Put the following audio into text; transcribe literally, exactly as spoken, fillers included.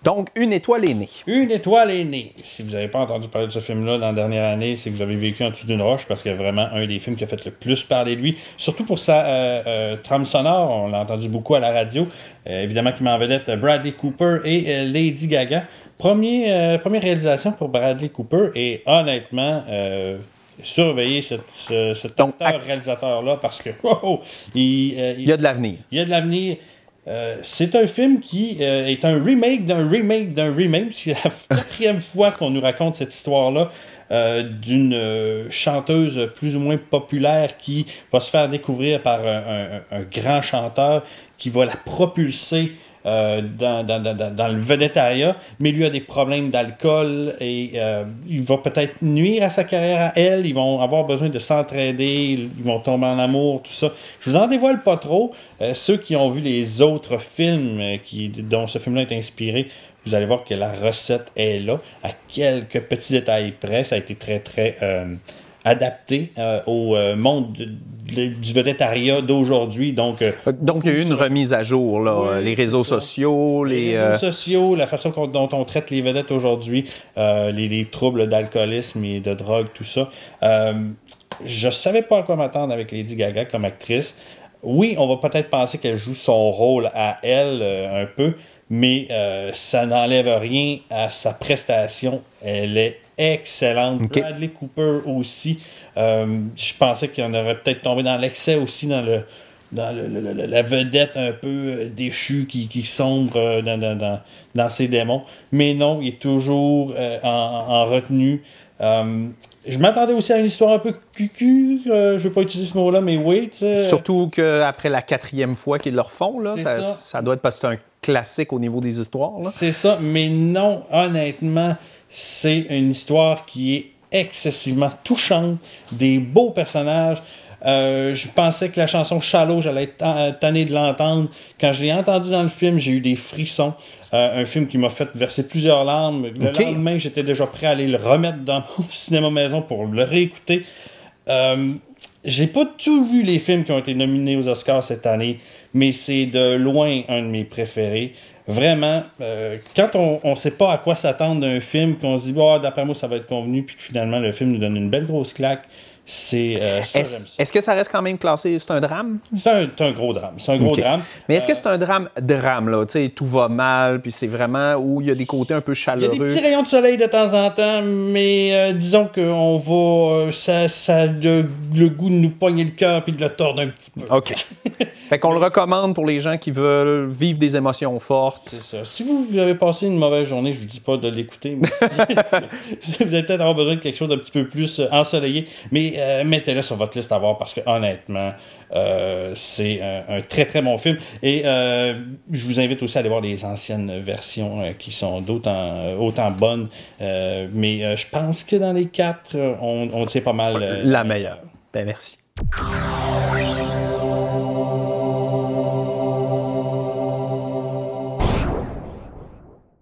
Donc, Une étoile est née. Une étoile est née. Si vous n'avez pas entendu parler de ce film-là dans la dernière année, c'est que vous avez vécu en dessous d'une roche, parce que vraiment un des films qui a fait le plus parler de lui, surtout pour sa euh, euh, trame sonore. On l'a entendu beaucoup à la radio. Euh, évidemment, qui met en vedette Bradley Cooper et euh, Lady Gaga. Premier, euh, première réalisation pour Bradley Cooper, et honnêtement, euh, surveiller cette, ce, cet acteur-réalisateur-là, parce que oh, oh, il, euh, il, il y a de l'avenir. Il y a de l'avenir. Euh, c'est un film qui euh, est un remake d'un remake d'un remake. C'est la quatrième fois qu'on nous raconte cette histoire-là euh, d'une euh, chanteuse plus ou moins populaire qui va se faire découvrir par un, un, un grand chanteur qui va la propulser Euh, dans, dans, dans, dans le vedettariat, mais lui a des problèmes d'alcool et euh, il va peut-être nuire à sa carrière à elle. Ils vont avoir besoin de s'entraider, ils vont tomber en amour, tout ça. Je vous en dévoile pas trop. Euh, ceux qui ont vu les autres films euh, qui, dont ce film-là est inspiré, vous allez voir que la recette est là, à quelques petits détails près. Ça a été très, très euh, adapté euh, au euh, monde de, de, du vedettariat d'aujourd'hui. Donc, euh, donc, il y a eu une remise à jour, là. Oui, les réseaux sociaux, les... Les réseaux euh... sociaux, la façon dont on traite les vedettes aujourd'hui, euh, les, les troubles d'alcoolisme et de drogue, tout ça. Euh, je savais pas à quoi m'attendre avec Lady Gaga comme actrice. Oui, on va peut-être penser qu'elle joue son rôle à elle euh, un peu, mais euh, ça n'enlève rien à sa prestation. Elle est excellente. Okay. Bradley Cooper aussi. Euh, je pensais qu'il en aurait peut-être tombé dans l'excès aussi, dans le dans le, le, le, la vedette un peu déchue qui, qui sombre dans, dans, dans, dans ses démons. Mais non, il est toujours euh, en, en retenue. Euh, je m'attendais aussi à une histoire un peu cucu, euh, je ne veux pas utiliser ce mot-là, mais oui. Euh... Surtout qu'après la quatrième fois qu'ils le refont, là, ça, ça. ça doit être parce que c'est un classique au niveau des histoires. C'est ça, mais non, honnêtement, c'est une histoire qui est excessivement touchante, des beaux personnages. Euh, je pensais que la chanson Shallow, j'allais être tanné de l'entendre. Quand je l'ai entendu dans le film, j'ai eu des frissons. Euh, un film qui m'a fait verser plusieurs larmes. Le okay. lendemain, j'étais déjà prêt à aller le remettre dans mon cinéma maison pour le réécouter. Euh, j'ai pas tout vu les films qui ont été nominés aux Oscars cette année, mais c'est de loin un de mes préférés. Vraiment, euh, quand on ne sait pas à quoi s'attendre d'un film, qu'on se dit oh, d'après moi ça va être convenu, puis que finalement le film nous donne une belle grosse claque, c'est euh, ça, Est-ce est que ça reste quand même classé, c'est un drame? C'est un, un gros drame, c'est un gros okay. drame. Mais est-ce euh, que c'est un drame drame, là? Tu sais, tout va mal, puis c'est vraiment où il y a des côtés un peu chaleureux. Il y a des petits rayons de soleil de temps en temps, mais euh, disons qu'on va... Ça, ça a le, le goût de nous pogner le cœur puis de le tordre un petit peu. OK. Fait qu'on le recommande pour les gens qui veulent vivre des émotions fortes. C'est ça. Si vous, vous avez passé une mauvaise journée, je vous dis pas de l'écouter, mais si, vous allez peut-être avoir besoin de quelque chose d'un petit peu plus ensoleillé, mais Euh, mettez-le sur votre liste à voir parce que honnêtement, euh, c'est un, un très très bon film. Et euh, je vous invite aussi à aller voir les anciennes versions euh, qui sont d'autant euh, autant bonnes. Euh, mais euh, je pense que dans les quatre, on, on sait pas mal. Euh, la meilleure. Ben merci.